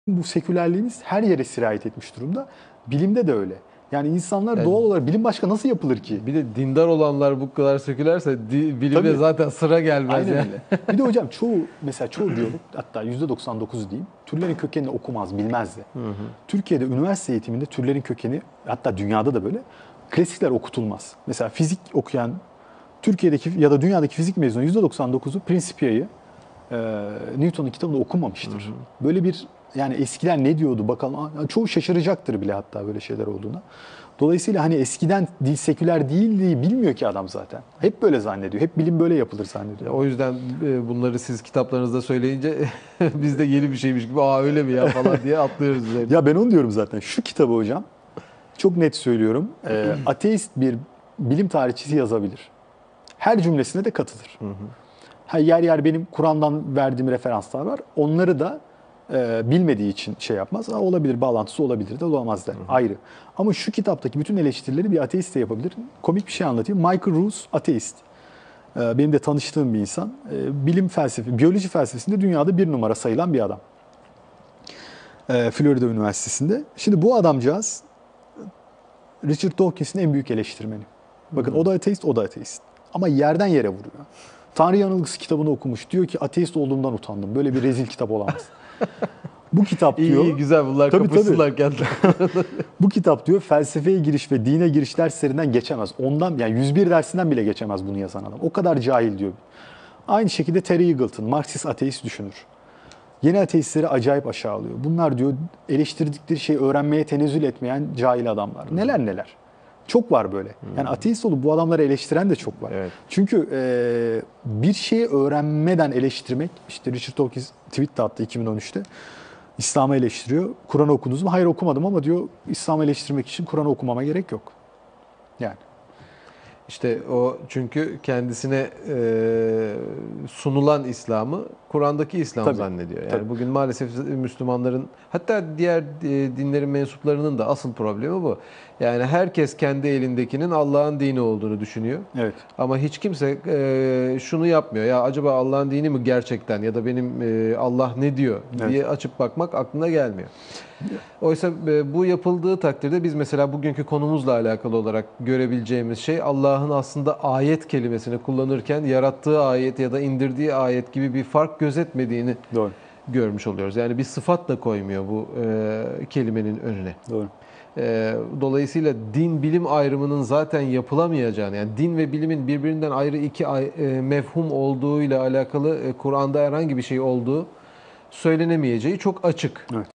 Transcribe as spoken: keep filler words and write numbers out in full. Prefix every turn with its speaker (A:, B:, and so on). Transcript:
A: Bu sekülerliğimiz her yere sirayet etmiş durumda. Bilimde de öyle. Yani insanlar
B: Yani,
A: doğal olarak bilim başka nasıl yapılır ki?
B: Bir de dindar olanlar bu kadar sekülerse di, bilime
A: Tabii.
B: zaten sıra gelmez.
A: Aynen
B: yani.
A: öyle. Bir de hocam çoğu mesela çoğu biyolog, hatta yüzde doksan dokuz diyeyim, türlerin kökenini okumaz, bilmez de.
B: Hı hı.
A: Türkiye'de üniversite eğitiminde türlerin kökeni, hatta dünyada da böyle, klasikler okutulmaz. Mesela fizik okuyan Türkiye'deki ya da dünyadaki fizik mezunu yüzde doksan dokuzu Principia'yı e, Newton'un kitabında okumamıştır.
B: Hı hı.
A: Böyle bir, yani eskiler ne diyordu bakalım, çoğu şaşıracaktır bile hatta böyle şeyler olduğuna. Dolayısıyla hani eskiden dil seküler değildiği bilmiyor ki adam zaten. Hep böyle zannediyor. Hep bilim böyle yapılır zannediyor.
B: O yüzden e, bunları siz kitaplarınızda söyleyince biz de yeni bir şeymiş gibi aa öyle mi ya falan diye atlıyoruz üzerine.
A: Ya ben onu diyorum zaten. Şu kitabı hocam çok net söylüyorum. E, ateist bir bilim tarihçisi yazabilir. Her cümlesine de katılır.
B: Hı hı.
A: Ha, yer yer benim Kur'an'dan verdiğim referanslar var. Onları da e, bilmediği için şey yapmaz. Ha, olabilir, bağlantısı olabilir de olamaz der. Hı hı. Ayrı. Ama şu kitaptaki bütün eleştirileri bir ateist de yapabilir. Komik bir şey anlatayım. Michael Ruse ateist. E, benim de tanıştığım bir insan. E, bilim felsefe, biyoloji felsefesinde dünyada bir numara sayılan bir adam. E, Florida Üniversitesi'nde. Şimdi bu adamcağız Richard Dawkins'in en büyük eleştirmeni. Bakın, hı hı, o da ateist, o da ateist. Ama yerden yere vuruyor. Tanrı Yanılgısı kitabını okumuş. Diyor ki ateist olduğumdan utandım. Böyle bir rezil kitap olamaz. Bu kitap diyor...
B: İyi, iyi güzel, bunlar
A: tabii,
B: kapışsınlar kendilerine.
A: Bu kitap diyor felsefeye giriş ve dine giriş derslerinden geçemez. Ondan, yani yüz bir dersinden bile geçemez bunu yazan adam. O kadar cahil diyor. Aynı şekilde Terry Eagleton, Marksist ateist düşünür. Yeni ateistleri acayip aşağılıyor. Bunlar diyor eleştirdikleri şeyi öğrenmeye tenezzül etmeyen cahil adamlar. Neler neler. Çok var böyle. Yani ateist olup bu adamları eleştiren de çok var.
B: Evet.
A: Çünkü e, bir şeyi öğrenmeden eleştirmek, işte Richard Dawkins tweet de attı iki bin on üçte. İslam'ı eleştiriyor. Kur'an'ı okudunuz mu? Hayır, okumadım ama diyor İslam'ı eleştirmek için Kur'an'ı okumama gerek yok. Yani.
B: İşte o, çünkü kendisine e, sunulan İslam'ı Kur'an'daki İslam
A: Tabii,
B: zannediyor. Yani
A: tabii.
B: bugün maalesef Müslümanların, hatta diğer e, dinlerin mensuplarının da asıl problemi bu. Yani herkes kendi elindekinin Allah'ın dini olduğunu düşünüyor.
A: Evet.
B: Ama hiç kimse e, şunu yapmıyor. Ya acaba Allah'ın dini mi gerçekten, ya da benim e, Allah ne diyor diye
A: Evet.
B: açıp bakmak aklına gelmiyor. Oysa bu yapıldığı takdirde biz mesela bugünkü konumuzla alakalı olarak görebileceğimiz şey, Allah'ın aslında ayet kelimesini kullanırken yarattığı ayet ya da indirdiği ayet gibi bir fark gözetmediğini
A: Doğru.
B: görmüş oluyoruz. Yani bir sıfat da koymuyor bu e, kelimenin önüne.
A: Doğru.
B: E, dolayısıyla din bilim ayrımının zaten yapılamayacağını, yani din ve bilimin birbirinden ayrı iki ay, e, mefhum olduğuyla alakalı e, Kur'an'da herhangi bir şey olduğu söylenemeyeceği çok açık.
A: Evet.